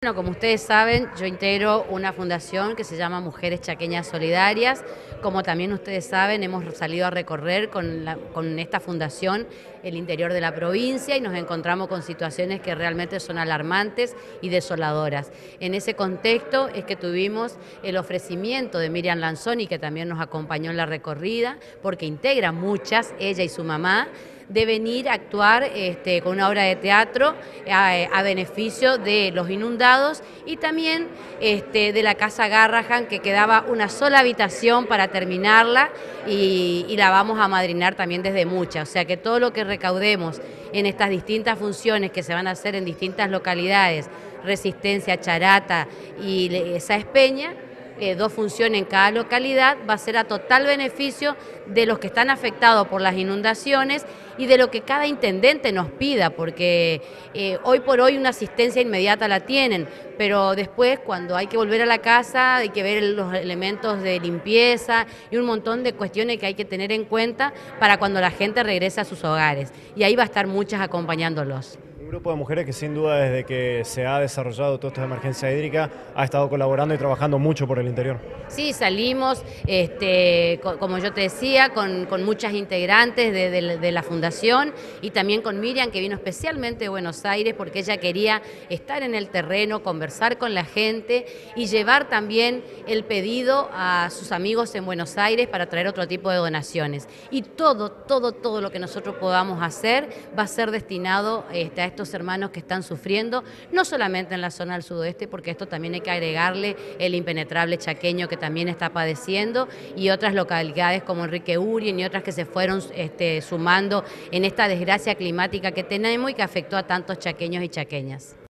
Bueno, como ustedes saben, yo integro una fundación que se llama Mujeres Chaqueñas Solidarias. Como también ustedes saben, hemos salido a recorrer con esta fundación el interior de la provincia y nos encontramos con situaciones que realmente son alarmantes y desoladoras. En ese contexto es que tuvimos el ofrecimiento de Miriam Lanzoni, que también nos acompañó en la recorrida, porque integra muchas, ella y su mamá, de venir a actuar con una obra de teatro a beneficio de los inundados y también de la Casa Garrahan, que quedaba una sola habitación para terminarla y la vamos a amadrinar también desde muchas. O sea que todo lo que recaudemos en estas distintas funciones que se van a hacer en distintas localidades, Resistencia, Charata y Sáenz Peña, dos funciones en cada localidad, va a ser a total beneficio de los que están afectados por las inundaciones y de lo que cada intendente nos pida, porque hoy por hoy una asistencia inmediata la tienen, pero después cuando hay que volver a la casa hay que ver los elementos de limpieza y un montón de cuestiones que hay que tener en cuenta para cuando la gente regrese a sus hogares, y ahí va a estar muchas acompañándolos. Un grupo de mujeres que sin duda desde que se ha desarrollado toda esta emergencia hídrica ha estado colaborando y trabajando mucho por el interior. Sí, salimos, como yo te decía, con muchas integrantes de la fundación y también con Miriam, que vino especialmente de Buenos Aires porque ella quería estar en el terreno, conversar con la gente y llevar también el pedido a sus amigos en Buenos Aires para traer otro tipo de donaciones. Y todo lo que nosotros podamos hacer va a ser destinado a estos hermanos que están sufriendo, no solamente en la zona del sudoeste, porque esto también hay que agregarle el impenetrable chaqueño que también está padeciendo, y otras localidades como Enrique Urien y otras que se fueron sumando en esta desgracia climática que tenemos y que afectó a tantos chaqueños y chaqueñas.